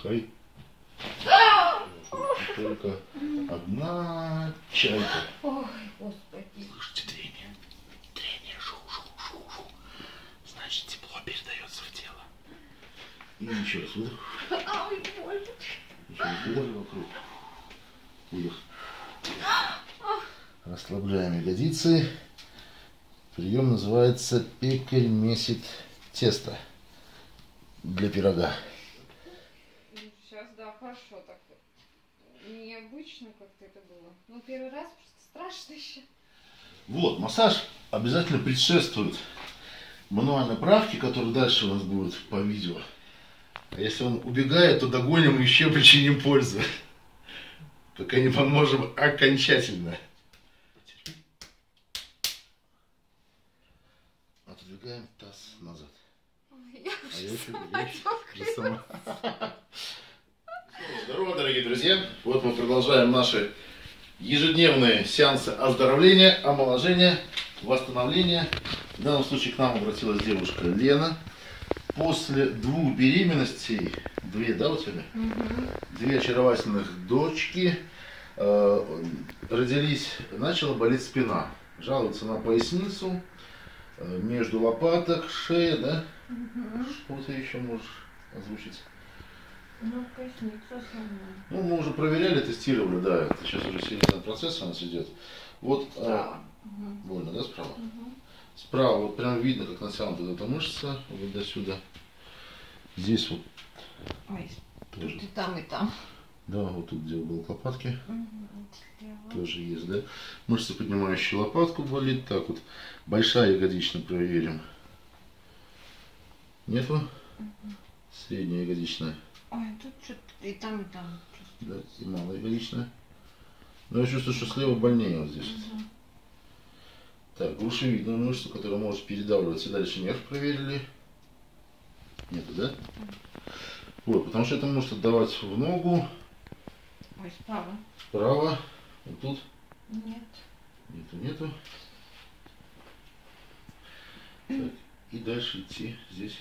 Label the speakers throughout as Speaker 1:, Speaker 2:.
Speaker 1: выдыхай. Только одна чайка.
Speaker 2: Ой, господи.
Speaker 1: Слышите трение? Трение, шу-шу-шу-шу. Значит, тепло передается в тело. И еще раз выдох.
Speaker 2: Ой, боже.
Speaker 1: Еще раз выдох вокруг. Выдох. Расслабляем ягодицы. Прием называется пекарь месит тесто для пирога.
Speaker 2: Сейчас, да, хорошо так. Необычно как-то это было. Ну, первый раз просто страшно еще.
Speaker 1: Вот, массаж обязательно предшествует мануальной правке, которая дальше у нас будет по видео. А если он убегает, то догоним и еще причиним пользу. Пока не поможем окончательно. Отодвигаем таз назад.
Speaker 2: Ой, я
Speaker 1: А я
Speaker 2: уже
Speaker 1: еще
Speaker 2: сама
Speaker 1: сама. Здорово, дорогие друзья! Вот мы продолжаем наши ежедневные сеансы оздоровления, омоложения, восстановления. В данном случае к нам обратилась девушка Лена. После 2 беременностей, 2, да, у тебя?
Speaker 2: Угу.
Speaker 1: 2 очаровательных дочки родились, начала болеть спина. Жалуется на поясницу, между лопаток, шея, да?
Speaker 2: Угу.
Speaker 1: Что ты еще можешь озвучить?
Speaker 2: Ну, поясница основная.
Speaker 1: Ну, мы уже проверяли, тестировали, да. Это сейчас уже серьезный процесс у нас идет. Вот
Speaker 2: Справа.
Speaker 1: больно, да, справа?
Speaker 2: Угу.
Speaker 1: Справа вот прям видно, как натянута вот эта мышца, вот до сюда. Здесь вот
Speaker 2: Ой,
Speaker 1: тоже.
Speaker 2: тут и там, и там.
Speaker 1: Да, вот тут, где был лопатки,
Speaker 2: Угу.
Speaker 1: тоже есть, да. Мышца, поднимающая лопатку, болит. Так вот, большая ягодичная проверим. Нету?
Speaker 2: Угу.
Speaker 1: Средняя ягодичная.
Speaker 2: Ой, тут что-то и там, и там.
Speaker 1: Да, и малая ягодичная. Но я чувствую, что слева больнее вот здесь.
Speaker 2: Угу.
Speaker 1: Так, грушевидную мышцу, которая может передавливать. И дальше нерв проверили. Нету, да? Вот, потому что это может отдавать в ногу.
Speaker 2: Ой, справа.
Speaker 1: Справа. Вот тут.
Speaker 2: Нет.
Speaker 1: Нету. Так, и дальше идти здесь.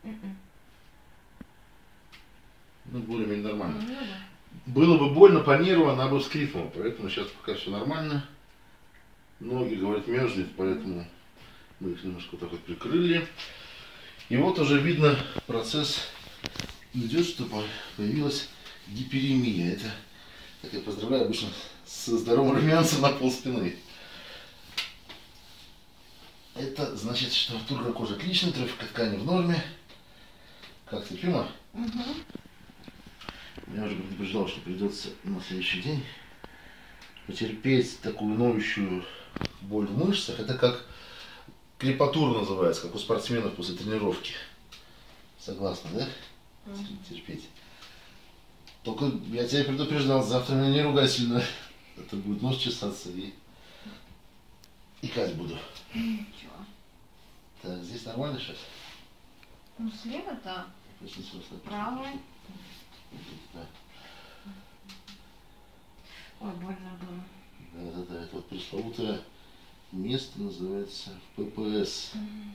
Speaker 1: Ну, более-менее нормально.
Speaker 2: Ну, да.
Speaker 1: Было бы больно по нерву, она бы вскрикнула. Поэтому сейчас пока все нормально. Ноги, говорят, мерзнет, поэтому мы их немножко вот так вот прикрыли. И вот уже видно, процесс идет, что появилась гиперемия. Это, как я поздравляю, обычно со здоровым румянцем на пол спины. Это значит, что тургор-кожа отличная, трофика ткани в норме. Как терпимо?
Speaker 2: Угу.
Speaker 1: Я уже предупреждал, что придется на следующий день потерпеть такую ноющую боль в мышцах. Это как крепатура называется, как у спортсменов после тренировки. Согласна, да? Терпеть. Только я тебя предупреждал, завтра меня не ругай сильно. Это будет нос чесаться и икать буду.
Speaker 2: Ничего.
Speaker 1: Так, здесь нормально сейчас?
Speaker 2: Ну, слева, да. Правая.
Speaker 1: Да.
Speaker 2: Ой, больно было.
Speaker 1: Да. Это вот пресловутое место называется ППС.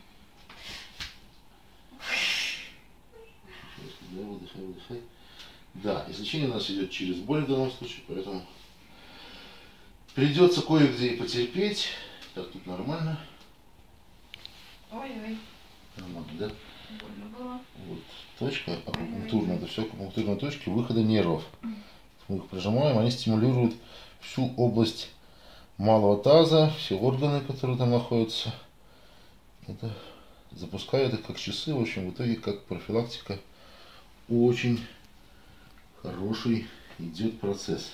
Speaker 1: Да, выдыхай. Да, излечение у нас идет через боль в данном случае, поэтому придется кое-где и потерпеть. Так, тут нормально.
Speaker 2: Ой-ой.
Speaker 1: Нормально, да?
Speaker 2: Больно было.
Speaker 1: Вот точка акупунктурная, это все акупунктурные точки выхода нервов. Мы их прижимаем, они стимулируют всю область малого таза, все органы, которые там находятся. Это запускают их как часы, в общем, в итоге как профилактика. Очень хороший идет процесс.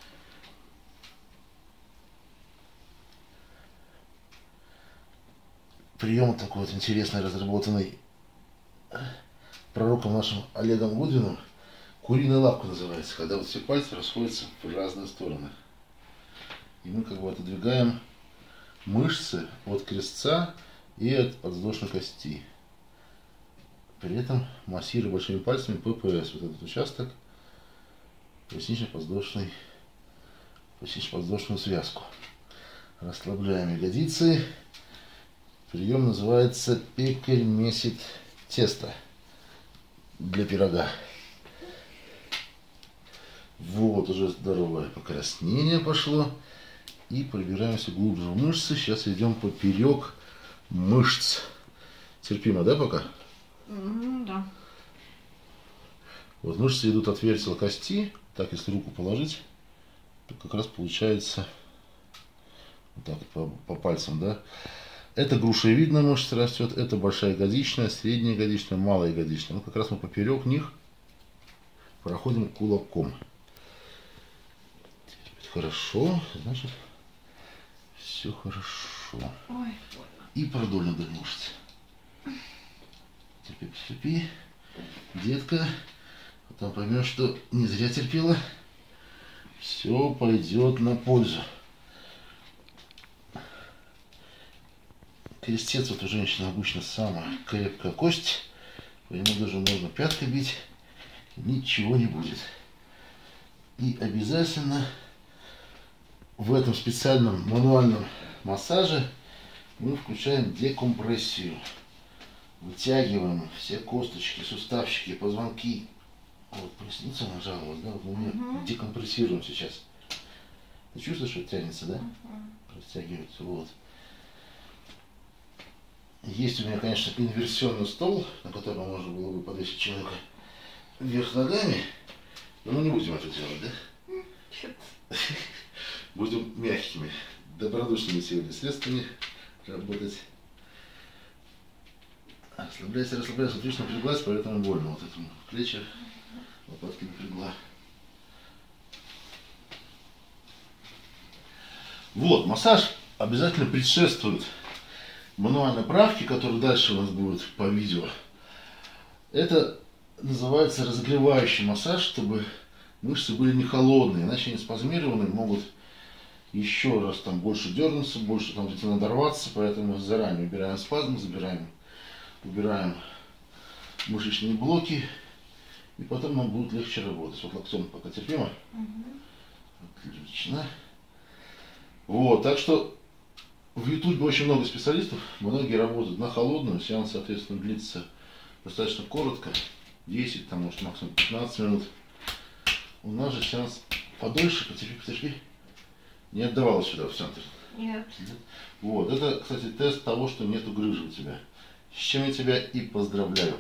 Speaker 1: Прием такой вот интересный, разработанный пророком нашим Олегом Гудвином. Куриная лапка называется, когда вот все пальцы расходятся в разные стороны. И мы как бы отодвигаем мышцы от крестца и от подвздошной кости. При этом массируя большими пальцами ППС, вот этот участок, пояснично-подвздошную связку. Расслабляем ягодицы. Прием называется пекарь месит тесто для пирога. Вот уже здоровое покраснение пошло. И пробираемся глубже в мышцы. Сейчас идем поперек мышц. Терпимо, да, пока?
Speaker 2: Да.
Speaker 1: Вот мышцы идут от вертела кости. Так, если руку положить, то как раз получается вот так вот по пальцам, да. Это грушевидная мышца растет, это большая ягодичная, средняя ягодичная, малая ягодичная. Ну, как раз мы поперек них проходим кулаком. Хорошо, значит, все хорошо.
Speaker 2: Ой,
Speaker 1: и продольно вдоль мышц. Терпи, терпи, детка. Потом поймешь, что не зря терпела. Все пойдет на пользу. Крестец вот у женщины обычно самая крепкая кость. По нему даже можно пяткой бить. Ничего не будет. И обязательно в этом специальном мануальном массаже мы включаем декомпрессию. Вытягиваем все косточки, суставчики, позвонки. Вот поясница нажалась, да? Вот мы декомпрессируем сейчас. Ты чувствуешь, что тянется, да? Растягивается, вот. Есть у меня, конечно, инверсионный стол, на котором можно было бы подвесить человека вверх ногами, но мы не будем это делать, да? Будем мягкими, добродушными сегодня средствами работать. Расслабляйся, расслабляйся. Отлично напряглась, поэтому больно. Вот этому плечи, лопатки напрягла. Вот, массаж обязательно предшествует мануальной правке, которая дальше у нас будет по видео. Это называется разогревающий массаж, чтобы мышцы были не холодные, иначе они спазмированные, могут еще раз там больше дернуться, больше там надорваться, поэтому заранее убираем спазм, убираем мышечные блоки, и потом нам будет легче работать. Вот локтем пока терпимо. Отлично. Вот, так что в YouTube очень много специалистов, многие работают на холодную, сеанс, соответственно, длится достаточно коротко, 10, там, может, максимум 15 минут. У нас же сеанс подольше, потерпи. Не отдавалось сюда, в центр?
Speaker 2: Нет.
Speaker 1: Вот, это, кстати, тест того, что нету грыжи у тебя. С чем я тебя и поздравляю.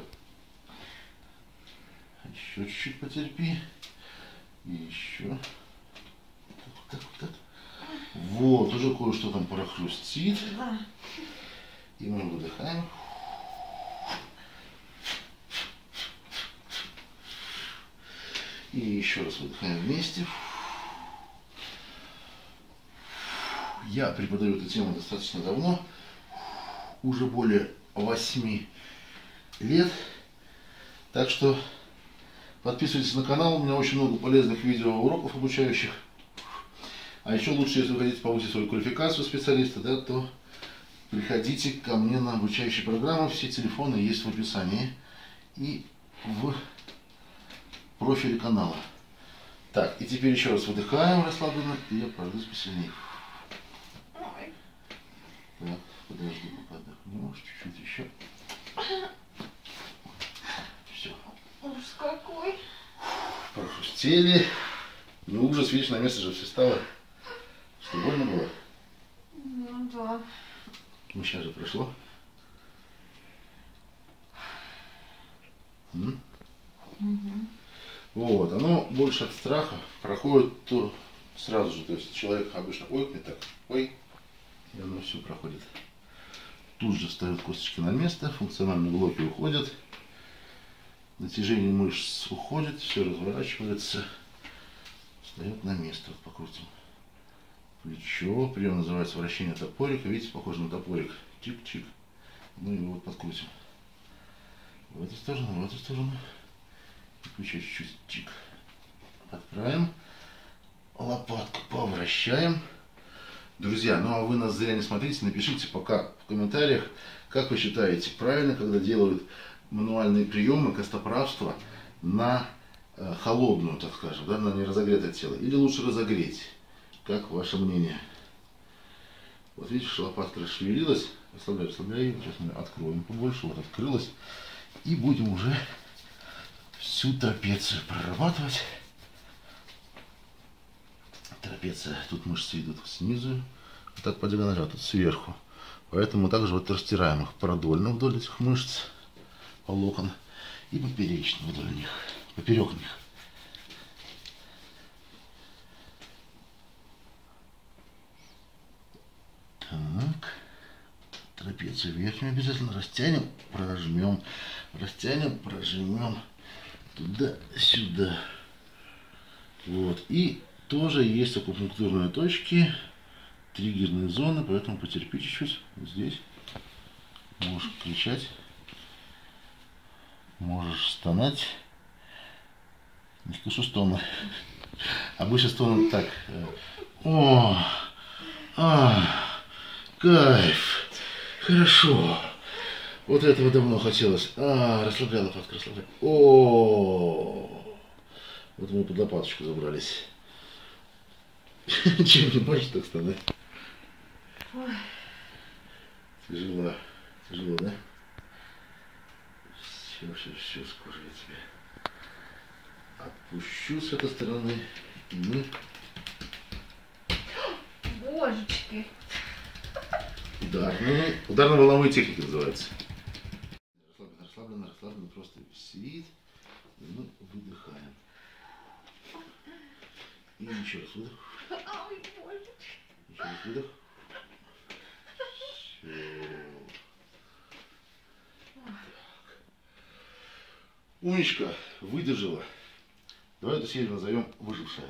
Speaker 1: Еще чуть-чуть потерпи. И еще. Так. Вот, уже кое-что там прохрустит.
Speaker 2: Да.
Speaker 1: И мы выдыхаем. И еще раз выдыхаем вместе. Я преподаю эту тему достаточно давно. Уже более 8 лет. Так что подписывайтесь на канал. У меня очень много полезных видеоуроков обучающих. А еще лучше, если вы хотите повысить свою квалификацию специалиста, да, то приходите ко мне на обучающие программы. Все телефоны есть в описании и в профиле канала. Так, и теперь еще раз выдыхаем расслабленно, и я пройдусь посильнее. Так, подожди, пока отдохнешь, чуть-чуть еще. Все.
Speaker 2: Ужас какой.
Speaker 1: Прохрустели. Ну, ужас, видишь, на место же все стало. Что, больно было?
Speaker 2: Ну да.
Speaker 1: Ну, сейчас же прошло. Вот, оно больше от страха проходит то сразу же. То есть человек обычно ойкнет так, ой, и оно все проходит. Тут же встают косточки на место, функциональные блоки уходят, натяжение мышц уходит, все разворачивается, встает на место. Вот покрутим плечо, прием называется вращение топорика, видите, похоже на топорик, чик-чик, ну и вот подкрутим в эту сторону, и плечо чуть-чуть, чик, подправим, лопатку повращаем. Друзья, ну а вы нас зря не смотрите, напишите пока в комментариях, как вы считаете, правильно, когда делают мануальные приемы костоправства на холодную, так скажем, да, на неразогретое тело, или лучше разогреть? Как ваше мнение? Вот видишь, лопатка расшевелилась, расслабляй, сейчас мы откроем побольше, вот открылась, и будем уже всю трапецию прорабатывать. трапеция. Тут мышцы идут снизу, вот так по диагонали, а тут сверху. Поэтому мы также вот растираем их продольно вдоль этих мышц, волокон, и поперечно вдоль них, поперек них. Так, трапецию верхнюю обязательно растянем, прожмем, растянем, прожмем туда-сюда. Вот, и тоже есть акупунктурные точки, триггерные зоны, поэтому потерпи чуть-чуть. Вот здесь можешь кричать, можешь стонать. Не слышу стоны. Обычно стоны так. О, кайф, хорошо. Вот этого давно хотелось. Расслабляй лопатку, расслабляй. О, вот мы под лопаточку забрались. Чем не больше, так стонать. Тяжело, тяжело, да? Все, скоро я тебя отпущу с этой стороны. И мы...
Speaker 2: Божечки.
Speaker 1: Ударно-волновые техники называются. Расслабленно, просто сидит. И мы выдыхаем. И еще раз выдох.
Speaker 2: Ой, боже.
Speaker 1: Еще раз выдох. Все. Умничка, выдержала. Давай эту серию назовем «Выжившая».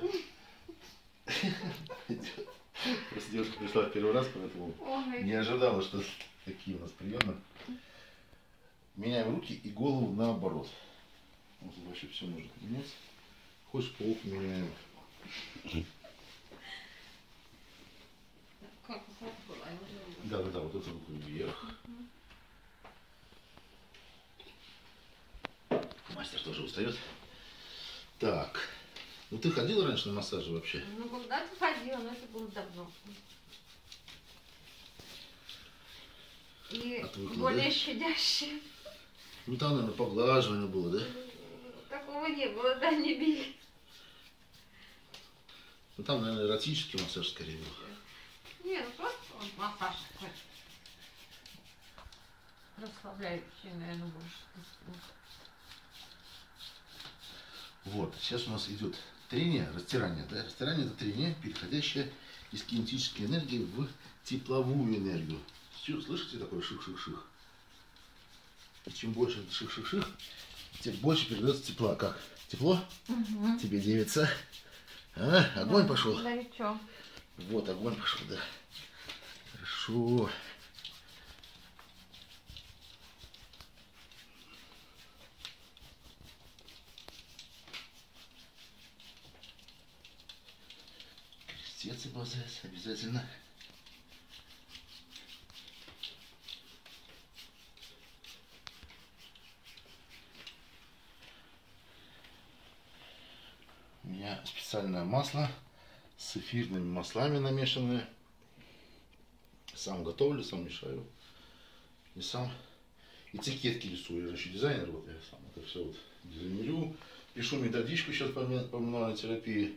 Speaker 1: Просто девушка пришла в первый раз, поэтому не ожидала, что такие у нас приемы. Меняем руки и голову наоборот. Вот вообще все можно менять. Хочешь, по уху меняем.
Speaker 2: Как была?
Speaker 1: Да, вот эту руку вверх. Мастер тоже устает. Так. Ну ты ходила раньше на массажи вообще?
Speaker 2: Ну когда-то ходила, но это было давно. И
Speaker 1: Отвыкла,
Speaker 2: более
Speaker 1: да?
Speaker 2: щадящее.
Speaker 1: Ну там, наверное, поглаживание было, да?
Speaker 2: Такого не было, да, не били.
Speaker 1: Ну там, наверное, эротический массаж скорее был.
Speaker 2: Не, ну просто массаж такой. Расслабляющий, наверное, больше.
Speaker 1: Вот, сейчас у нас идет трение, растирание. Да? Растирание — это трение, переходящее из кинетической энергии в тепловую энергию. Все, слышите такое ших-ших-ших? И чем больше это ших-ших-ших, тем больше передается тепла. Как? Тепло?
Speaker 2: Угу.
Speaker 1: Тебе, девица? Огонь пошел?
Speaker 2: Да и чё?
Speaker 1: Вот, огонь пошел, да. Хорошо. Крестец и базес обязательно. У меня специальное масло с эфирными маслами намешанное. Сам готовлю, сам мешаю. И сам этикетки рисую. Я же еще дизайнер, вот я сам это все вот дизайнерю. Пишу методичку сейчас по мануальной терапии.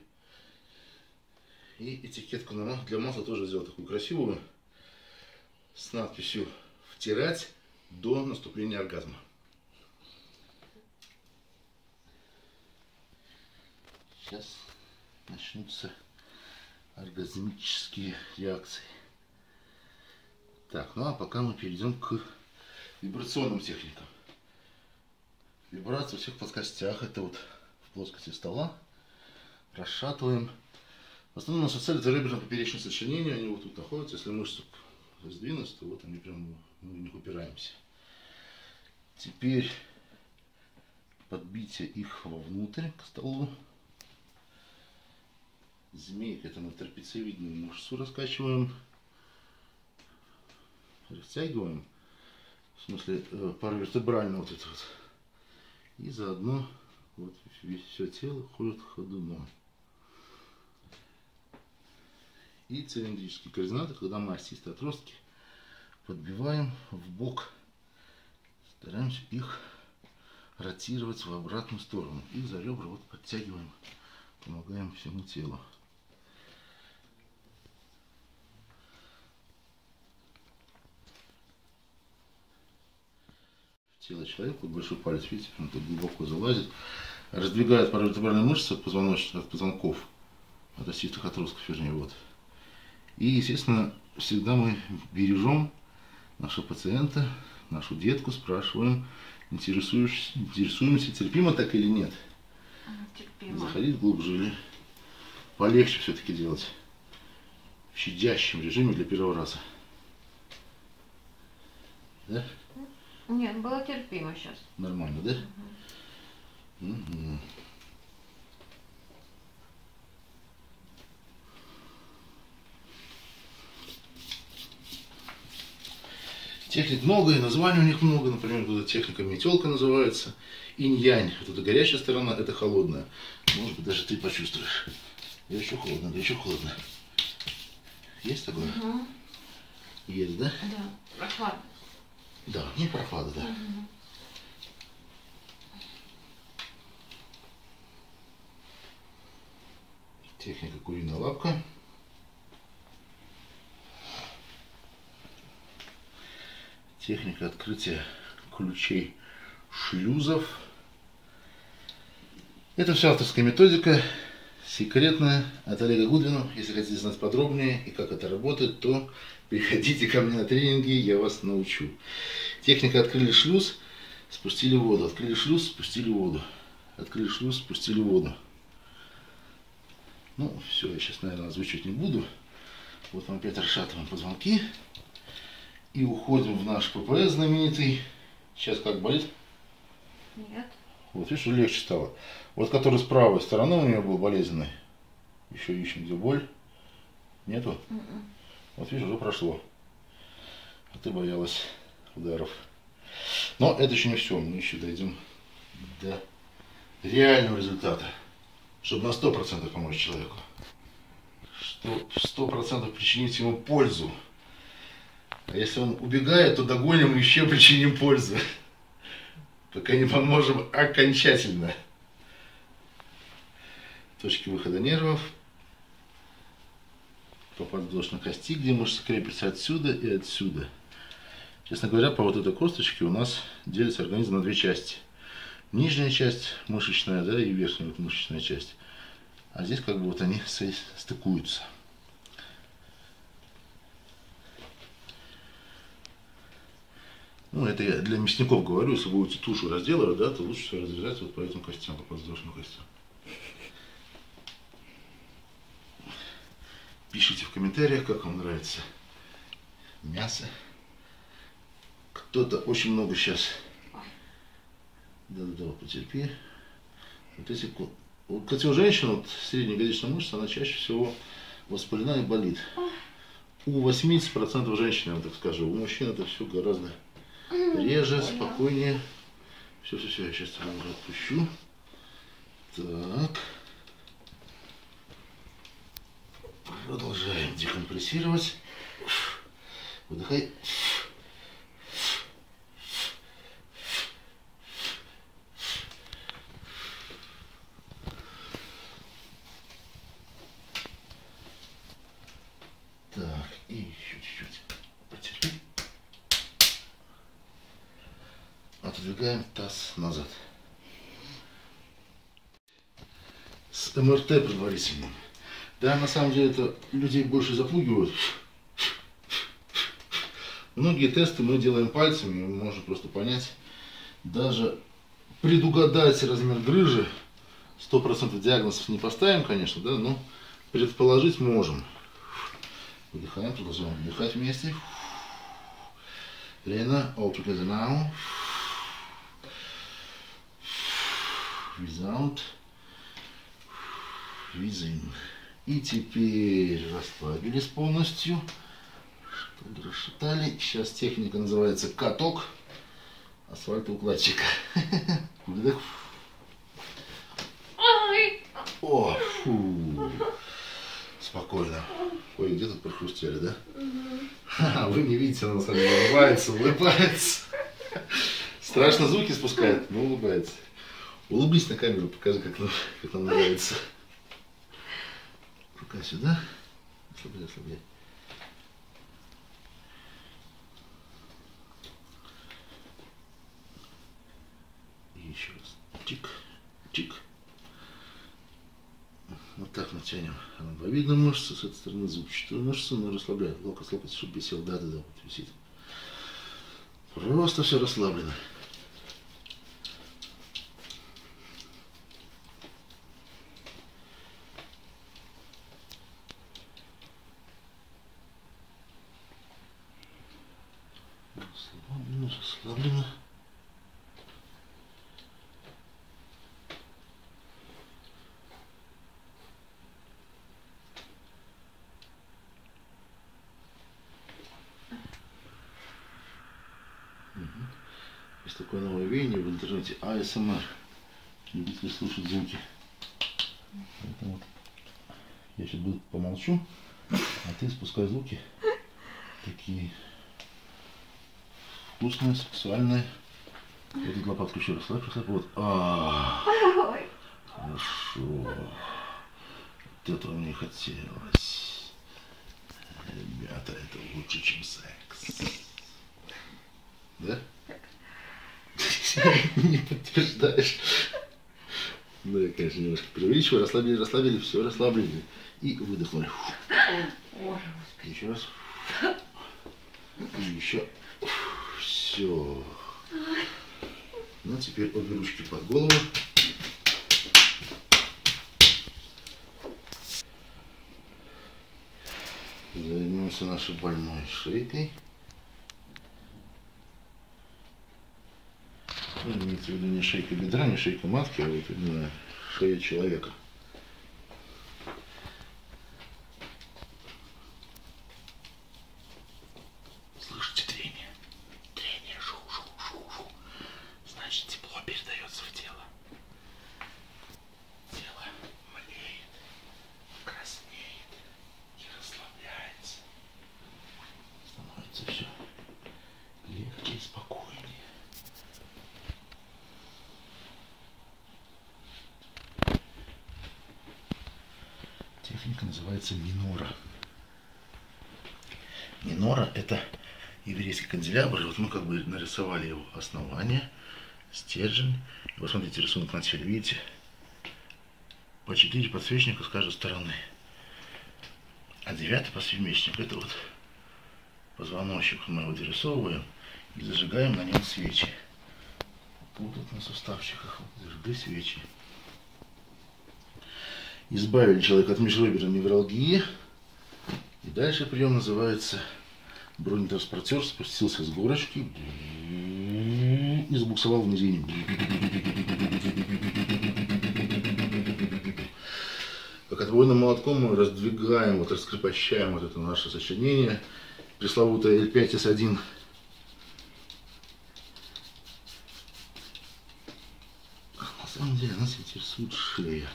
Speaker 1: И этикетку для масла тоже сделал такую красивую. С надписью «Втирать до наступления оргазма». Сейчас начнутся оргазмические реакции. Так, ну а пока мы перейдем к вибрационным техникам. Вибрация у всех в плоскостях. Это вот в плоскости стола. Расшатываем. В основном наша цель — это реберно-поперечное сочленение. Они вот тут находятся. Если мышцы сдвинутся, то вот они прям, мы в них упираемся. Теперь подбитие их вовнутрь к столу. Змейка — это мы трапециевидную мышцу раскачиваем. Растягиваем. В смысле, паравертебрально вот это вот. И заодно вот все тело ходит ходуном. И цилиндрические координаты, когда мы остистые отростки подбиваем в бок. Стараемся их ротировать в обратную сторону. И за ребра вот подтягиваем, помогаем всему телу. тело человека, вот большой палец, видите, он так глубоко залазит, раздвигает паравертебральные мышцы от позвоночных, от позвонков, от остистых отростков, вернее, вот. И, естественно, всегда мы бережем нашего пациента, нашу детку, спрашиваем, интересуемся, терпимо так или нет.
Speaker 2: Терпимо.
Speaker 1: Заходить глубже или полегче все-таки делать в щадящем режиме для первого раза. Да?
Speaker 2: Нет, было терпимо сейчас.
Speaker 1: Нормально, да? Угу. Техник много, и названий у них много. Например, вот эта техника метелка называется. Инь-янь. Вот эта горячая сторона, это холодная. Может быть, даже ты почувствуешь. Да еще холодно, да еще холодно. Есть такое?
Speaker 2: Угу.
Speaker 1: Есть, да?
Speaker 2: Да, прохладно.
Speaker 1: Да, не прохлада, да.
Speaker 2: Угу.
Speaker 1: Техника куриная лапка. Техника открытия ключей шлюзов. Это все авторская методика, секретная, от Олега Гудвина. Если хотите знать подробнее и как это работает, то приходите ко мне на тренинги, я вас научу. Техника открыли шлюз, спустили воду. Открыли шлюз, спустили воду. Открыли шлюз, спустили воду. Ну, все, я сейчас, наверное, озвучивать не буду. Вот вам опять расшатываем позвонки. И уходим в наш ППС знаменитый. Сейчас как болит?
Speaker 2: Нет.
Speaker 1: Вот видишь, легче стало. Вот который с правой стороны у нее был болезненный. Еще ищем, где боль. Нету? Вот видишь, уже прошло. А ты боялась ударов. Но это еще не все. Мы еще дойдем до реального результата. Чтобы на 100% помочь человеку. Чтобы 100% причинить ему пользу. А если он убегает, то догоним и еще причиним пользу. Пока не поможем окончательно. Точки выхода нервов. По подвздошной кости, где мышцы крепятся отсюда и отсюда. Честно говоря, по вот этой косточке у нас делится организм на две части. Нижняя часть мышечная, да, и верхняя вот мышечная часть. А здесь как бы вот они стыкуются. Ну, это я для мясников говорю, если будете тушу разделывать, да, то лучше все разрезать вот по этим костям, по подвздошным костям. Пишите в комментариях, как вам нравится мясо. Кто-то очень много сейчас. Да-да-да, потерпи. Вот эти, вот, кстати, у женщин вот, среднеягодичная мышца, она чаще всего воспалена и болит. У 80% женщин, я вам так скажу. У мужчин это все гораздо реже, спокойнее. Все, я сейчас тебя уже отпущу. Так. Продолжаем декомпрессировать. Выдыхай. Так, и еще чуть-чуть потерпи. Отодвигаем таз назад. С МРТ предварительным. Да, на самом деле это людей больше запугивают. Многие тесты мы делаем пальцами, можно просто понять, даже предугадать размер грыжи. 100% диагнозов не поставим, конечно, да, но предположить можем. Выдыхаем, продолжаем вдыхать вместе. Лена, all together now. Without. Within. И теперь расслабились полностью. Что-то расшатали. Сейчас техника называется каток асфальтоукладчика. Выдох. О, фу. Спокойно. Ой, где тут прохрустели, да? Ха-ха, вы не видите, она на самом деле улыбается. Страшно звуки спускает, но улыбается. Улыбнись на камеру, покажи, как нам нравится. Рука сюда. Ослабляй. Чик, чик. Вот так натянем ромбовидную мышцу, с этой стороны зубчатую мышцу, но расслабляем. Локоть, локоть, чтобы висел. Да-да-да, вот висит. Просто все расслаблено. Расслаблено, расслаблено. Есть такое новое веяние в интернете ASMR. Любители слушать звуки. Поэтому вот я сейчас помолчу, а ты спускай звуки. Такие вкусные, сексуальные. Вот эту лопатку еще расслабь, расслабь. Вот. Хорошо. Вот этого мне хотелось. Ребята, это лучше, чем секс. Да? Не подтверждаешь. Ну, я, конечно, немножко преувеличиваю. Расслабили, расслабили, все расслабили. И выдохнули. Еще раз. И еще. Все. Ну, теперь обе ручки под голову. Займемся нашей больной шейкой. Ну, имеется в виду не шейка бедра, не шейка матки, а вот именно шея человека. Слышите трение? Трение, шу-шу-шу-шу. Значит, тепло передается в тело. Тело млеет, краснеет и расслабляется. Становится все легче и спокойнее. Техника называется минора. Минора — это еврейский канделябр. И вот мы как бы нарисовали его основание, стержень. И вот смотрите, рисунок на теле, видите? По 4 подсвечника с каждой стороны. А 9-й подсвечник — это вот позвоночник. Мы его дорисовываем и зажигаем на нем свечи. Вот тут на суставчиках. Вот, зажигай свечи. Избавили человека от межреберной невралгии. И дальше прием называется бронетранспортер. Спустился с горочки и забуксовал в низине. Как отбойным молотком мы раздвигаем, вот раскрепощаем вот это наше сочленение. Пресловутое L5S1. На самом деле нас интересует шея.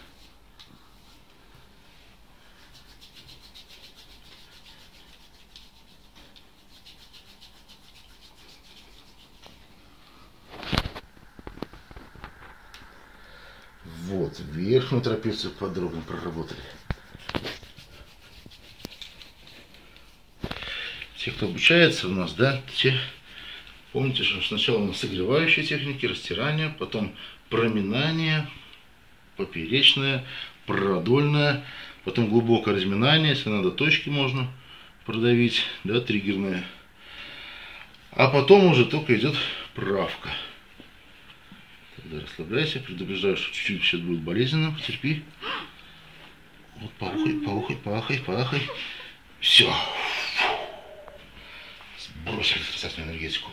Speaker 1: Вот, верхнюю трапецию подробно проработали. Те, кто обучается у нас, да, те, помните, что сначала у нас согревающие техники, растирание, потом проминание, поперечное, продольное, потом глубокое разминание, если надо, точки можно продавить, да, триггерные. А потом уже только идет правка. Тогда расслабляйся, предупреждаю, что чуть-чуть сейчас будет болезненно, потерпи. Вот поухай, поухай, поахай, поахай. Все. Сбросили отрицательную энергетику.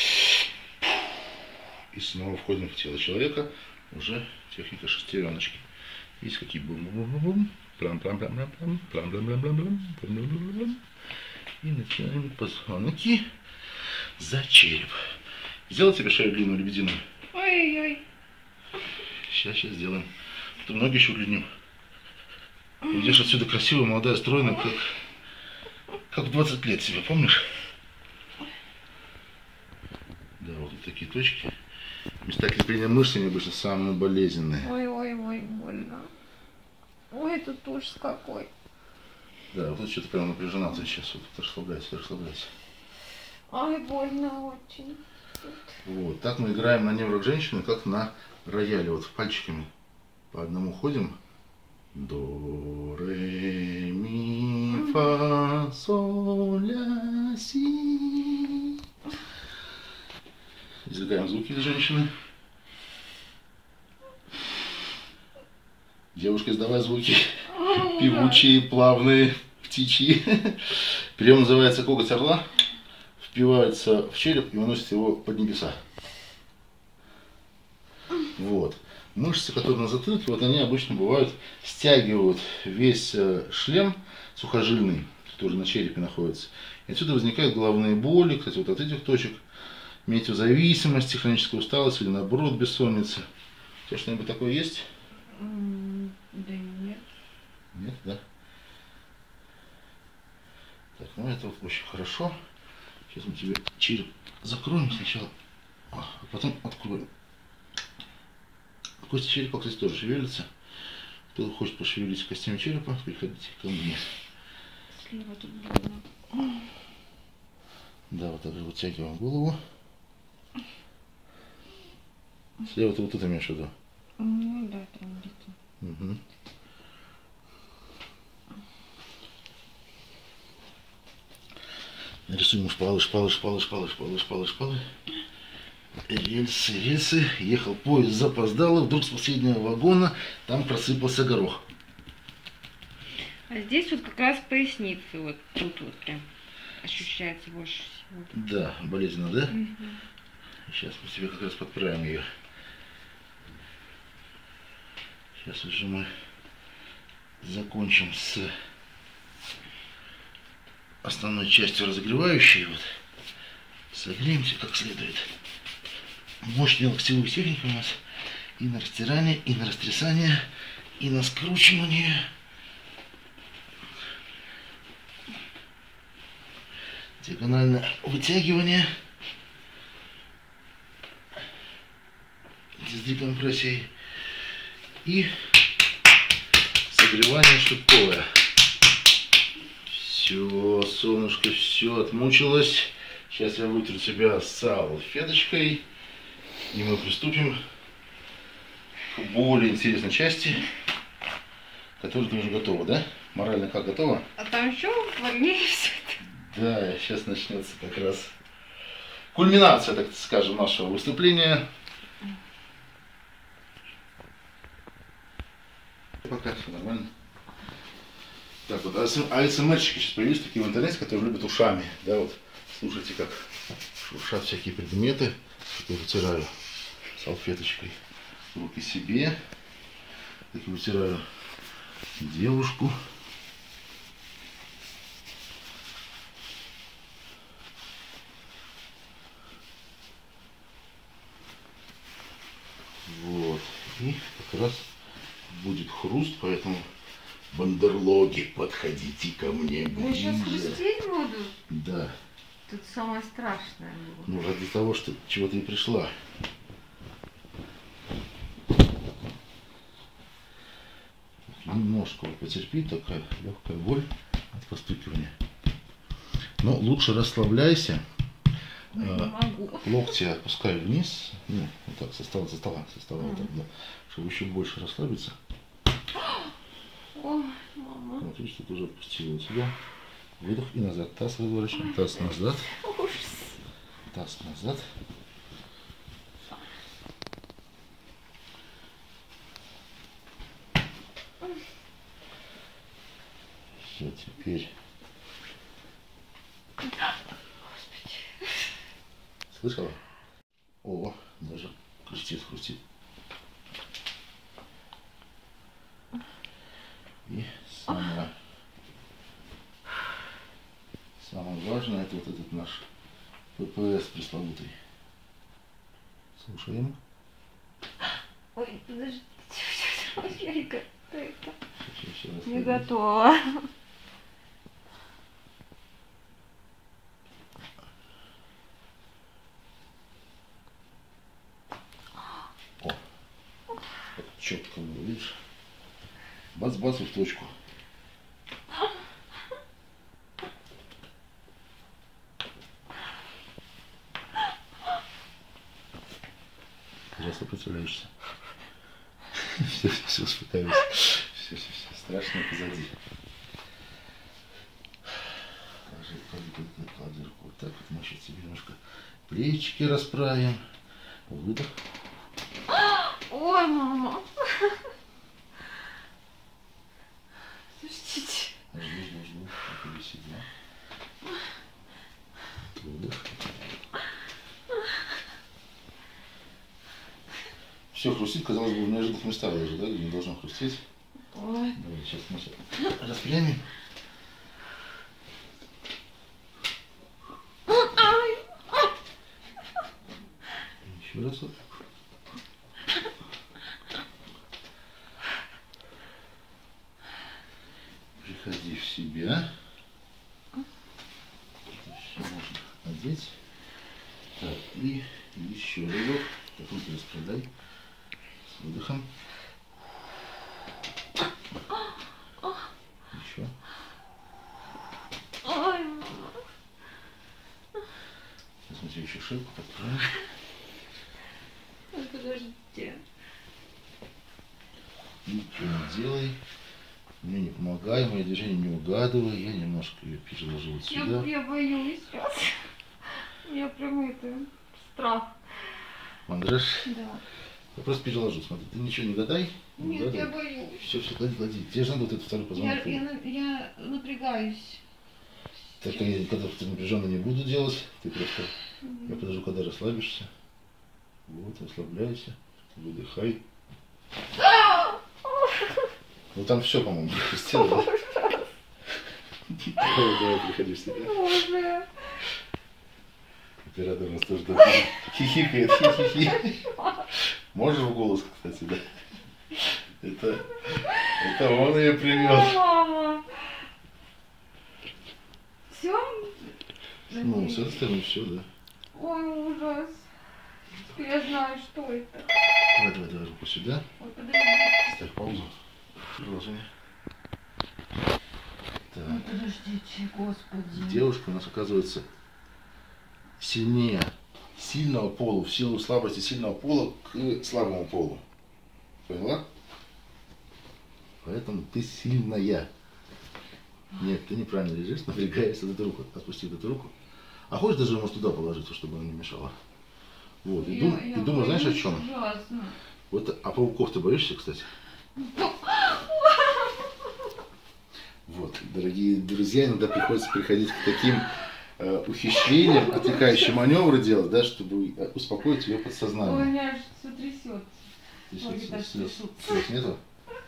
Speaker 1: И снова входим в тело человека. Уже техника шестереночки. Есть какие бум-бум-бум-бум. Плам-плам-плам-плам-плам. Плам-плам-плам-плам-плам. И начинаем позвонки за череп. Сделай себе шею длинную, лебединую.
Speaker 2: Ой-ой-ой.
Speaker 1: Сейчас сделаем. То ноги еще удлиним. Идешь отсюда красивая, молодая, стройная, как в 20 лет себя, помнишь? Да, вот такие точки. Места крепления мышц обычно самые болезненные.
Speaker 2: Ой-ой-ой, больно. Ой, тут ужас какой.
Speaker 1: Да, вот тут что-то прям напряжена ты сейчас. Вот, расслабляйся, расслабляйся.
Speaker 2: Ай, больно очень.
Speaker 1: Вот, так мы играем на неврах женщины, как на рояле вот пальчиками по одному ходим. До, ре, ми, фа, соль, ля, си. Извлекаем звуки из женщины. Девушка, издавай звуки. Певучие, плавные, птичьи. Прием называется коготь орла. Впивается в череп и выносит его под небеса. Вот. Мышцы, которые на затылке, вот они обычно бывают, стягивают весь шлем сухожильный, который на черепе находится. И отсюда возникают головные боли, кстати, вот от этих точек. Метеозависимость, хроническая усталость или наоборот бессонница. У тебя что-нибудь такое есть?
Speaker 2: Да нет.
Speaker 1: Нет, да? Так, ну это вот очень хорошо. Сейчас мы тебе череп закроем сначала, а потом откроем. Кости черепа, кстати, тоже шевелятся. Кто хочет пошевелить костями черепа, приходите ко мне.
Speaker 2: Слева тут больно.
Speaker 1: Да, вот так же вытягиваем голову. Слева ты вот это имеешь в виду?
Speaker 2: Ну да, там где-то.
Speaker 1: Угу. Нарисуем шпалы, шпалы, шпалы, шпалы, шпалы, шпалы, шпалы. Рельсы, рельсы. Ехал поезд, запоздал, и вдруг с последнего вагона там просыпался горох.
Speaker 2: А здесь вот как раз поясница, вот тут вот прям ощущается больше всего.
Speaker 1: Да, болезненно, да?
Speaker 2: Угу.
Speaker 1: Сейчас мы тебе как раз подправим ее. Сейчас уже мы закончим с основной частью разогревающей. Вот. Согреемся как следует. Мощные локтевые техники у нас и на растирание, и на растрясание, и на скручивание. Диагональное вытягивание с декомпрессией и согревание шлепковое. Все, солнышко, все отмучилось. Сейчас я вытру тебя салфеточкой, и мы приступим к более интересной части, которая тоже готова, да? Морально как готова?
Speaker 2: А там еще больнее все это.
Speaker 1: Да, сейчас начнется как раз кульминация, так скажем, нашего выступления. Пока все нормально. Так вот, АСМРщики сейчас появились такие в интернете, которые любят ушами. Да, вот слушайте, как шуршат всякие предметы. Я вытираю салфеточкой руки себе. Так и вытираю девушку. Вот. И как раз будет хруст, поэтому бандерлоги, подходите ко мне
Speaker 2: Я
Speaker 1: ближе.
Speaker 2: сейчас хрустеть буду.
Speaker 1: Да.
Speaker 2: Тут самое страшное было.
Speaker 1: Ну, ради того, что чего ты и пришла. Немножко вот потерпи, такая легкая боль от постукивания. Но лучше расслабляйся.
Speaker 2: Ой, не могу.
Speaker 1: Локти опускай вниз. Ну, вот так, со стола, вот так, да. Чтобы еще больше расслабиться.
Speaker 2: Ой, мама.
Speaker 1: Вот видишь, тут уже опустила тебя. Выдох и назад. Таз разворачиваем. Таз назад.
Speaker 2: Ужас.
Speaker 1: Таз назад. Все, теперь.
Speaker 2: Господи.
Speaker 1: Слышала? О, даже хрустит. И самое важное, это вот этот наш ППС пресловутый. Слушаем.
Speaker 2: Ой, подождите. Я не готова.
Speaker 1: Сейчас
Speaker 2: Не готова.
Speaker 1: О, четко было, видишь? Бац-бац и в точку. Зря сопротивляешься. Все, страшное позади. Клади руку вот так вот. Мы сейчас себе немножко плечики расправим. Выдох.
Speaker 2: Ой, мама. Слушайте.
Speaker 1: Жду. Выходи себя. Выдох. Все хрустит, казалось бы, в неожиданных местах даже, да, где не должно хрустеть.
Speaker 2: Ой.
Speaker 1: Давай, сейчас мы распрямим. Еще раз вот. Приходи в себя. Все можно одеть. Так, и еще разок. Так, руки расправляй. С выдохом. Еще.
Speaker 2: Ой, мама.
Speaker 1: Сейчас мы тебе еще шейку подправим.
Speaker 2: Подождите.
Speaker 1: Ничего не делай. Мне не помогай, мои движения не угадывай. Я немножко ее переложу вот сюда.
Speaker 2: Я боюсь сейчас. У меня прям страх.
Speaker 1: Мандраж?
Speaker 2: Да.
Speaker 1: Я просто переложу, смотри. Ты ничего не гадай. Не
Speaker 2: Нет,
Speaker 1: угадывай.
Speaker 2: я боюсь.
Speaker 1: Все, клади. Тебе же надо вот этот второй позвонок.
Speaker 2: Я напрягаюсь.
Speaker 1: Так, я когда ты напряженно не буду делать, ты просто... Я подожду, когда расслабишься. Вот, расслабляйся. Выдыхай. Ну там все, по-моему, хрустело. Давай, приходи в себя.
Speaker 2: Боже.
Speaker 1: Оператор у нас тоже такой хихикает, хи-хи-хи. Можешь в голос, кстати, да? Это он ее привез.
Speaker 2: Мама. Все?
Speaker 1: Ну, с этой стороны все, да.
Speaker 2: Ой, ужас. Теперь я знаю, что это.
Speaker 1: Давай руку сюда.
Speaker 2: Ой, подожди.
Speaker 1: Ставь паузу. Продолжение. Так.
Speaker 2: Ой, подождите, господи.
Speaker 1: Девушка у нас оказывается сильнее сильного пола, в силу слабости сильного пола к слабому полу. Поняла? Поэтому ты сильная. Нет, ты неправильно лежишь, напрягаешься, эту руку, отпусти эту руку. А хочешь даже, может, туда положить, чтобы она не мешала? Вот, и думаю, знаешь о чем?
Speaker 2: Ужасно.
Speaker 1: Вот, а пауков ты боишься, кстати? Вот, дорогие друзья, иногда приходится приходить к таким ухищрениям, отвлекающие маневры делать, да, чтобы успокоить ее подсознание.
Speaker 2: Ой, меня аж все трясет.
Speaker 1: Слез нету?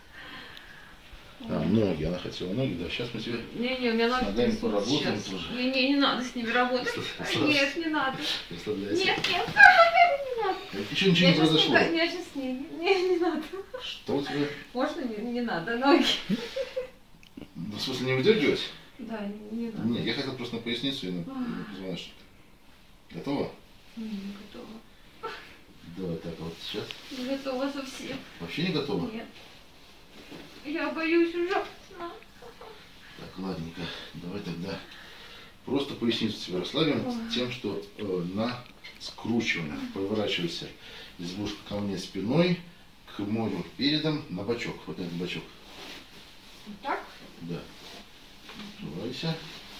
Speaker 1: А, ноги, она хотела ноги, да, сейчас мы тебе
Speaker 2: Не, у меня ноги
Speaker 1: ногами
Speaker 2: трясут
Speaker 1: поработаем
Speaker 2: сейчас.
Speaker 1: тоже.
Speaker 2: Не надо с ними работать. Нет, не надо.
Speaker 1: Расслабляйся.
Speaker 2: Нет, не надо.
Speaker 1: Ничего не произошло.
Speaker 2: Я сейчас не надо.
Speaker 1: Что у тебя?
Speaker 2: Можно не надо, ноги.
Speaker 1: Ну, в смысле, не выдергивать?
Speaker 2: Да, не надо.
Speaker 1: Нет, я хотел просто на поясницу и на позвоночник. Готова?
Speaker 2: Не готова.
Speaker 1: Давай так вот сейчас.
Speaker 2: Не готова совсем.
Speaker 1: Вообще не готова?
Speaker 2: Нет. Я боюсь ужасно.
Speaker 1: Так, ладненько. Давай тогда просто поясницу себе расслабим тем, что на скручивание. Поворачивайся избушка ко мне спиной, к морю передом, на бочок. Вот этот бочок.
Speaker 2: Вот так?
Speaker 1: Да. Открывайся.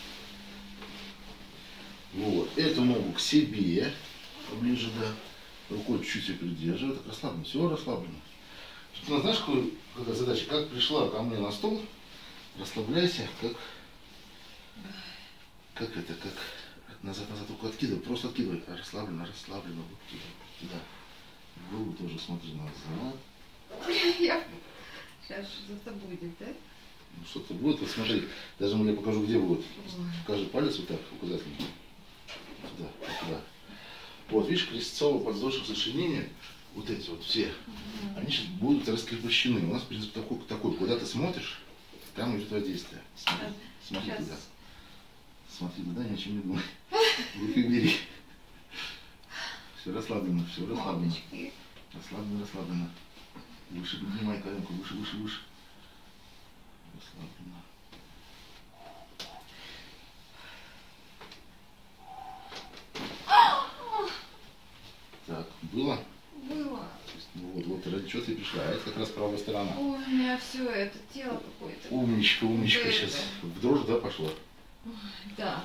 Speaker 1: Вот. Эту ногу к себе. Поближе, да. Рукой чуть-чуть ее придерживай. Так расслаблено. Все расслаблено. Тут у нас, знаешь, какая задача? Как пришла ко мне на стол, расслабляйся, как назад руку откидывай, просто откидывай, расслабленно, туда. Голову тоже смотри назад.
Speaker 2: Сейчас что-то будет, да?
Speaker 1: Ну, что-то будет, вот смотри, даже я покажу, где будет. Покажи палец вот так, указательный. Туда. Вот, видишь, крестцово-подвздошных сочленения, вот эти вот все, они сейчас будут раскрепощены. У нас принцип такой, куда ты смотришь, там идет воздействие. Смотри туда. Смотри туда, ни о чем не думай. Руки бери. Все расслаблено, все расслаблено. Расслаблено. Выше поднимай коленку, выше. Расслаблено. Так, было?
Speaker 2: Было.
Speaker 1: Вот, ради чего ты пришла. А это как раз правая сторона.
Speaker 2: Ой. У меня все это тело какое-то.
Speaker 1: Умничка, умничка.
Speaker 2: Да,
Speaker 1: Сейчас
Speaker 2: да.
Speaker 1: в дрожь, да, пошла?
Speaker 2: Да.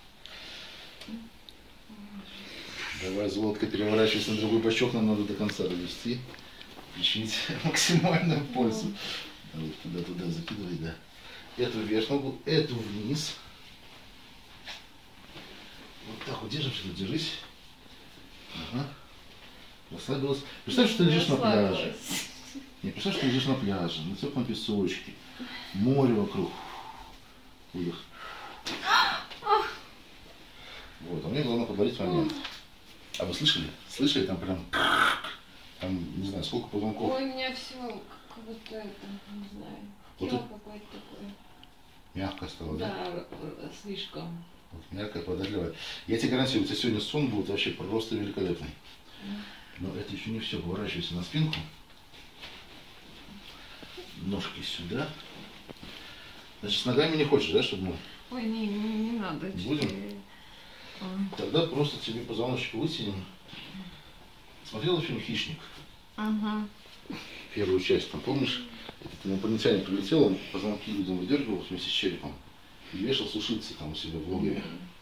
Speaker 1: Давай, Золотко, переворачивайся на другой бочок, нам надо до конца довести. Причинить максимальную пользу. Давай туда закидывай, да. Эту вверх ногу, эту вниз. Вот так вот держимся, держись. Ага. Расслабилась. Представь, что ты лежишь на пляже. Не, представь, что ты лежишь на пляже, на теплом песочке, море вокруг. Выдох. Вот, а мне главное подловить момент. А вы слышали? Слышали? Там прям, там, не знаю, сколько позвонков.
Speaker 2: Ой, у меня все как будто это, не знаю,
Speaker 1: Вот
Speaker 2: тело
Speaker 1: это-
Speaker 2: какое-то такое.
Speaker 1: Мягко стало, да?
Speaker 2: Да, слишком.
Speaker 1: Вот, мягкое, податливое. Я тебе гарантирую, у тебя сегодня сон будет вообще просто великолепный. Но это еще не все. Поворачивайся на спинку. Ножки сюда. Значит, с ногами не хочешь, да, чтобы мы...
Speaker 2: Ой, не надо.
Speaker 1: Будем? Тогда просто тебе позвоночник вытянем. Смотрела фильм «Хищник»?
Speaker 2: Ага.
Speaker 1: Первую часть, там помнишь? Этот инопланетянин прилетел, он позвонки людям выдергивал вместе с черепом и вешал сушиться там у себя в логове.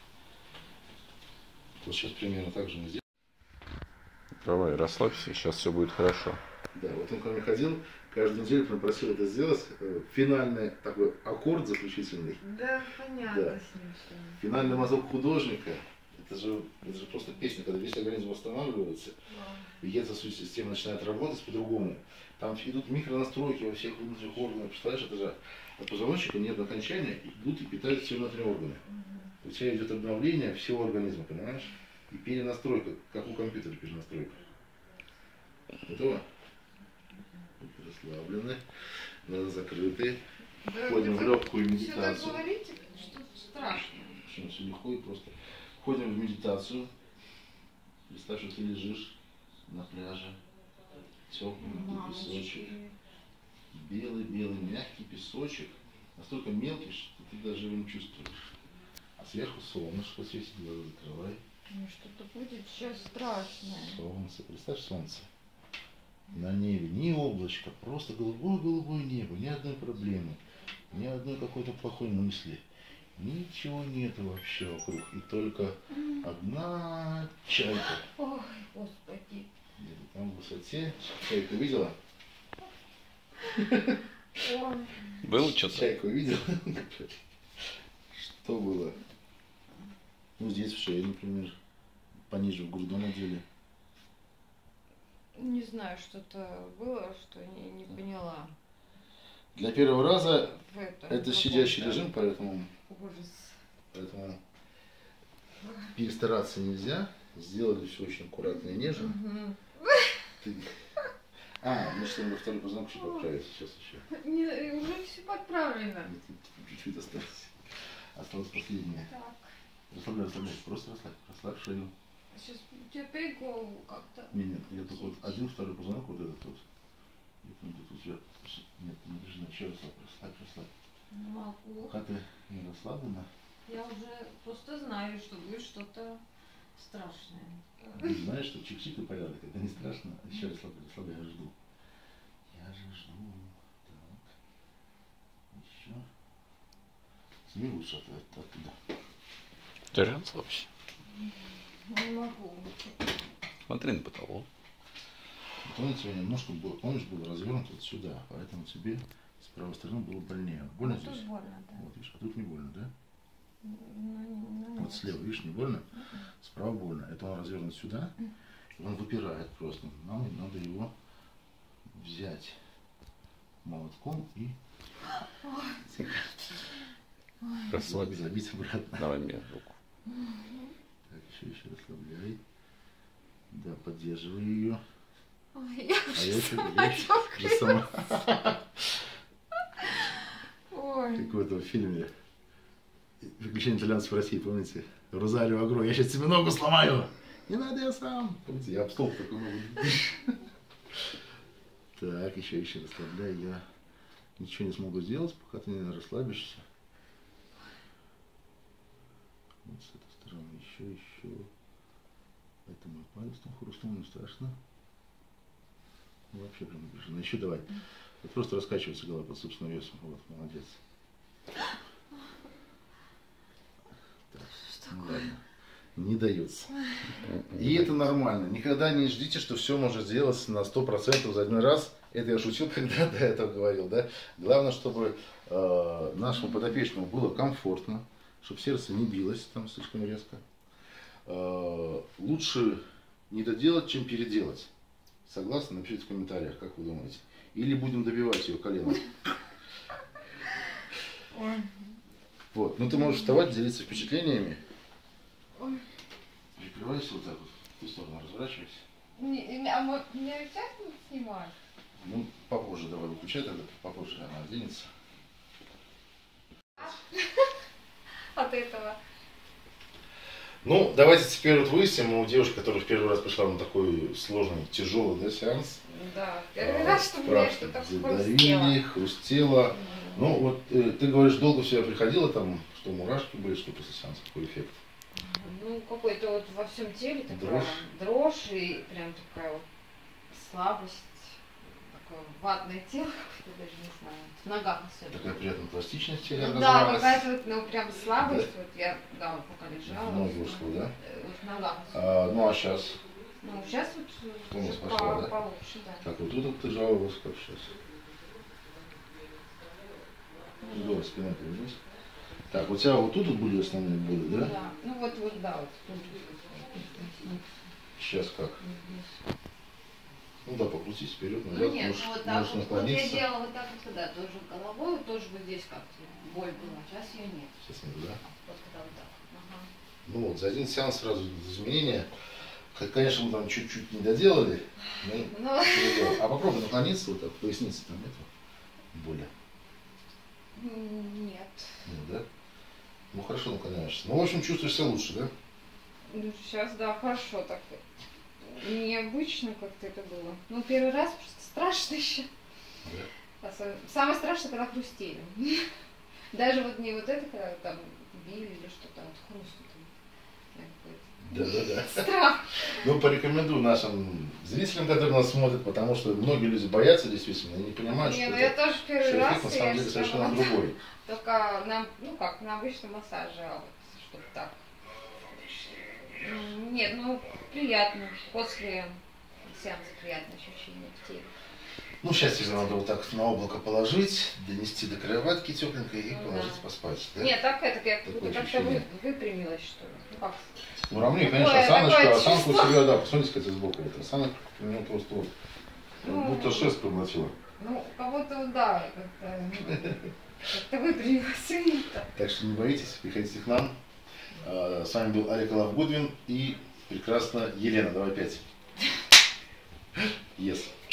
Speaker 1: Вот сейчас примерно так же мы сделаем.
Speaker 3: Давай, расслабься, сейчас все будет хорошо.
Speaker 1: Да, вот он ко мне ходил, каждую неделю прям просил это сделать. Финальный такой аккорд заключительный.
Speaker 2: Да, понятно
Speaker 1: Да.
Speaker 2: с ним все.
Speaker 1: Финальный мазок художника. Это же просто песня, когда весь организм восстанавливается, вегетативная система начинает работать по-другому. Там идут микронастройки во всех внутренних органах. Представляешь, это же от позвоночника нервные окончания идут и питают все внутренние органы. У тебя идет обновление всего организма, понимаешь? И перенастройка, как у компьютера перенастройка. Готово? Расслаблены, глаза закрыты. Входим в легкую
Speaker 2: Всегда
Speaker 1: медитацию.
Speaker 2: говорите, что страшно.
Speaker 1: Почему все легко и просто. Входим в медитацию. Представь, что ты лежишь на пляже. Теплый песочек. Белый-белый мягкий песочек. Настолько мелкий, что ты даже его не чувствуешь. А сверху солнышко светит, глаза закрывай.
Speaker 2: Ну что-то будет сейчас страшное.
Speaker 1: Солнце. Представь солнце. На небе ни облачко, просто голубое-голубое небо, ни одной проблемы, ни одной какой-то плохой мысли. Ничего нету вообще вокруг. И только одна чайка.
Speaker 2: Ой, господи.
Speaker 1: Где-то там в высоте. Чайку видела?
Speaker 2: Ой.
Speaker 3: Было что-то?
Speaker 1: Чайку видела? Что было? Ну, здесь в шее, например. Пониже в грудном отделе.
Speaker 2: Не знаю, что-то было, что не поняла.
Speaker 1: Для первого раза
Speaker 2: В этом
Speaker 1: это сидящий
Speaker 2: каком-то
Speaker 1: режим, поэтому
Speaker 2: Ужас.
Speaker 1: перестараться нельзя. Сделали все очень аккуратно и нежно.
Speaker 2: Мгм.
Speaker 1: Ты- А, мы что, на второй позвонок еще подправить сейчас еще.
Speaker 2: Уже все подправлено.
Speaker 1: Нет, тут чуть-чуть осталось. Осталось последнее.
Speaker 2: Так,
Speaker 1: Расслабляй. Просто расслабь шею.
Speaker 2: сейчас теперь голову как-то.
Speaker 1: Нет, я только вот один, второй позвонок, вот этот вот. И там где-то у тебя... Нет, не нажимай, еще расслабь.
Speaker 2: Не могу.
Speaker 1: Пока ты не расслаблена,
Speaker 2: Я уже просто знаю, что будет что-то страшное.
Speaker 1: ты знаешь, что чик-чик и порядок. Это не страшно. Еще расслабляй, я жду. Я же жду. Так. Еще. Сними лучше оттуда.
Speaker 3: Ты же расслабься.
Speaker 2: Не могу.
Speaker 3: Смотри на потолок.
Speaker 1: Вот он у тебя немножко был, помнишь, был развернут вот сюда, поэтому тебе с правой стороны было больнее. Больно
Speaker 2: Ну, тут
Speaker 1: здесь?
Speaker 2: больно, да.
Speaker 1: Вот, видишь, а тут не больно, да?
Speaker 2: Ну,
Speaker 1: Вот слева, видишь, не больно? Справа больно. Это он развернут сюда, и он выпирает просто. Нам надо его взять молотком и
Speaker 3: Расслабься.
Speaker 1: забить обратно.
Speaker 3: Давай мне руку.
Speaker 1: Так, еще расслабляй. Да, поддерживай ее.
Speaker 2: Ой, я
Speaker 1: А я еще
Speaker 2: уже
Speaker 1: сама.
Speaker 2: Ой.
Speaker 1: Как в этом фильме «Приключения итальянцев в России», помните? Розарио Агро. Я сейчас тебе ногу сломаю. Не надо, я сам. Помните, я об стол такой ногу. Так, еще расслабляй. Я ничего не смогу сделать, пока ты не расслабишься. Вот с этой стороны еще. Это мой палец там хрустнул, не страшно. Вообще прям напряженно. Еще давай. Просто раскачивается голова под собственным весом. Вот, молодец. Так, ну ладно. Не дается. И это нормально. Никогда не ждите, что все можно сделать на 100% за один раз. Это я шутил, когда до этого говорил, да. Главное, чтобы нашему подопечному было комфортно, чтобы сердце не билось там слишком резко. Лучше не доделать, чем переделать. Согласны? Напишите в комментариях, как вы думаете. Или будем добивать ее коленом. Вот. Ну ты можешь вставать, делиться впечатлениями. Прикрывайся вот так вот. В ту сторону разворачивайся.
Speaker 2: А меня сейчас не снимать?
Speaker 1: Ну, попозже давай выключай, тогда попозже она оденется.
Speaker 2: От этого.
Speaker 1: Ну, давайте теперь вот выясним у девушки, которая в первый раз пришла на такой сложный, тяжелый, да, сеанс.
Speaker 2: Да, первый раз, что мне что-то хрустело.
Speaker 1: Хрустело. Ну, вот ты говоришь, долго в себя приходила, там, что мурашки были, что после сеанса, какой эффект?
Speaker 2: Ну, какой-то вот во всем теле такая
Speaker 1: Дрожь
Speaker 2: и прям такая вот слабость, такое ватное тело, какое-то даже не знаю, в ногах особенно.
Speaker 1: Такая приятная пластичность в теле
Speaker 2: Ну,
Speaker 1: образовалась.
Speaker 2: да, какая-то вот, ну, прям слабость, да? Вот я, да, вот пока лежала.
Speaker 1: Ноги ушла, да?
Speaker 2: Вот в ногах.
Speaker 1: Ну, а сейчас?
Speaker 2: Ну, сейчас вот
Speaker 1: уже пошла, да?
Speaker 2: получше, да.
Speaker 1: Так, вот тут ты жаловалась, как сейчас. Здорово, спина повернись. Так, у тебя вот тут были основные боли, да?
Speaker 2: Да, ну вот, да, вот тут.
Speaker 1: Сейчас как? Ну да, покрутись вперед, назад,
Speaker 2: Ну нет, ну вот так вот я делала вот так вот, когда тоже головой, тоже вот здесь как-то боль была, сейчас ее нет.
Speaker 1: Сейчас нет, да?
Speaker 2: Вот когда вот так. Ага.
Speaker 1: Ну вот, за один сеанс сразу изменения. Конечно, мы там чуть-чуть не доделали, но переделали. А попробуй наклониться вот так, поясница там нету боли?
Speaker 2: Нет.
Speaker 1: Нет, да? Ну хорошо наклоняешься. Ну, в общем, чувствуешь себя лучше, да?
Speaker 2: Ну, сейчас, да, хорошо так. Необычно как-то это было. Ну, первый раз просто страшно еще.
Speaker 1: Да.
Speaker 2: Самое страшное, когда хрустели. Даже вот не вот это, когда там били или что-то, вот хруст.
Speaker 1: Да.
Speaker 2: Страх.
Speaker 1: Ну, порекомендую нашим зрителям, которые нас смотрят, потому что многие люди боятся действительно и не понимают, что
Speaker 2: я тоже первый раз,
Speaker 1: на самом деле совершенно другой.
Speaker 2: Только на, ну как, на обычном массаже, а вот чтобы так. Нет, ну приятно. После сеанса приятное ощущение в теле.
Speaker 1: Ну, сейчас тебе надо вот так на облако положить, донести до кроватки тепленькой и положить поспать. Да?
Speaker 2: Нет, так это я как-то выпрямилась, что ли. Ну как?
Speaker 1: Ну, равнее, конечно, осанку у себя, да, посмотрите, кстати, сбоку. Вот, осанок у него просто вот, будто шест проглотила.
Speaker 2: Ну, кого-то, да, как-то выпрямилась.
Speaker 1: Так что не боитесь, приходите к нам. С вами был Олег Лавгудвин и прекрасная Елена. Давай 5. Yes.